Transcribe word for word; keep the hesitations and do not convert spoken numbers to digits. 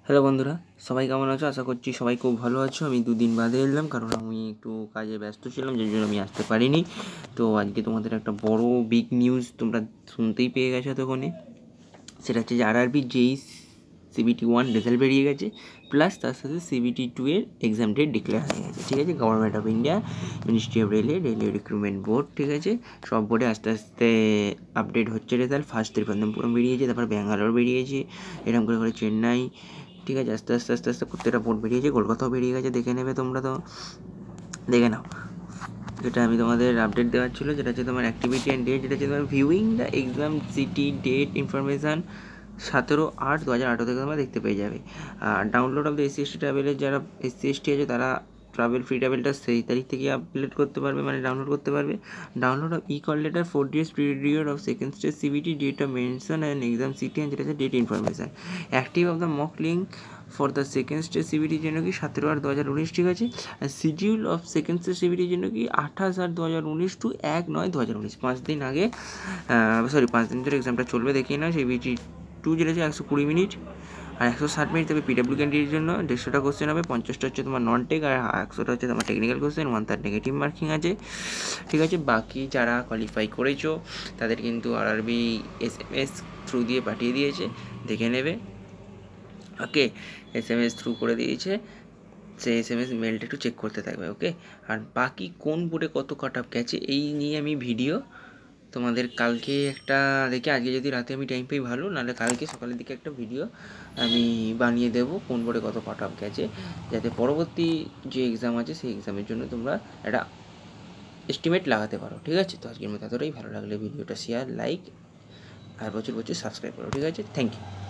Hello বন্ধুরা, সবাই কেমন আছো? আশা করছি সবাই খুব ভালো আছো। আমি দুদিন বাদে এলাম কারণ আমি একটু কাজে ব্যস্ত ছিলাম, যার জন্য আমি আসতে পারিনি। তো আজকে তোমাদের একটা বড় বিগ নিউজ তোমরা শুনতেই পেয়ে গেছো এতক্ষণে। সেটা হচ্ছে যে RRB JE CBT one result বেরিয়ে গেছে, প্লাস তার সাথে সিবিটি টু এর এক্সাম ডেট ডিক্লেয়ার হয়ে গেছে। ঠিক আছে, government of India, ministry of railway, railway recruitment board, ঠিক আছে, সব বোর্ডে আস্তে আস্তে আপডেট হচ্ছে রেজাল্ট। ফার্স্ট ত্রিভুবনমপুরম বেরিয়েছে, তারপর ব্যাঙ্গালোর বেরিয়েছে, এরকম করে করে চেন্নাই, ঠিক আছে, আস্তে আস্তে আস্তে আস্তে প্রত্যেকটা বোর্ড বেরিয়েছে। কলকাতাও বেরিয়ে গেছে, দেখে নেবে তোমরা, তো দেখে নাও। যেটা আমি তোমাদের আপডেট দেওয়ার ছিল, যেটা হচ্ছে তোমার অ্যাক্টিভিটি অ্যান্ড ডেট, যেটা হচ্ছে তোমার viewing the exam city date information সতেরো আট দু হাজার আঠেরো থেকে তোমরা দেখতে পেয়ে যাবে। আর download of the SC ST ট্রাভেলের যারা এসসি এসটি আছে তারা ট্রাভেল ফ্রি ট্রাভেলটা সেই তারিখ থেকে আপলোড করতে পারবে, মানে ডাউনলোড করতে পারবে। Download of E call letter four days period of second stage CBT date of mention and exam city and যেটা হচ্ছে date information. Active of the mock link for the second stage সিবিটির জন্য কি সতেরো আট দু হাজার উনিশ, ঠিক আছে। আর শিডিউল অফ সেকেন্ড স্টেজ সিবিটির জন্য কি আঠাশ আট দু হাজার উনিশ টু এক নয় দু হাজার উনিশ, পাঁচ দিন আগে, সরি পাঁচ দিন ধরে এক্সামটা চলবে, দেখিয়ে নাও। সিবিটি টু যেটা হচ্ছে একশো কুড়ি মিনিট আর একশো ষাট মিনিট, তবে পিডাব্লিউ ক্যান্ডিডেটের জন্য দেড়শোটা কোশ্চেন হবে, পঞ্চাশটা হচ্ছে তোমার নন টেক আর একশোটা হচ্ছে তোমার টেকনিক্যাল কোশ্চেন, ওয়ান তার নেগেটিভ মার্কিং আছে, ঠিক আছে। বাকি যারা কোয়ালিফাই করেছো তাদের কিন্তু RRB S M S through দিয়ে পাঠিয়ে দিয়েছে, দেখে নেবে। Okay, S M S through করে দিয়েছে, সেই এস এম এস মেলটা একটু চেক করতে থাকবে। ওকে, আর বাকি কোন বোর্ডে কত কাট অফ গেছে এই নিয়ে আমি ভিডিও তোমাদের কালকে একটা দেখে, আজকে যদি রাতে আমি টাইম পাই ভালো, নাহলে কালকে সকালের দিকে একটা ভিডিও আমি বানিয়ে দেবো কোন বোর্ডে কত কাট অফ গেছে, যাতে পরবর্তী যে এক্সাম আছে সেই এক্সামের জন্য তোমরা একটা এস্টিমেট লাগাতে পারো। ঠিক আছে, তো আজকের মতো এতটাই। ভালো লাগলে ভিডিওটা শেয়ার, লাইক আর প্রচুর প্রচুর সাবস্ক্রাইব করো। ঠিক আছে, থ্যাংক ইউ।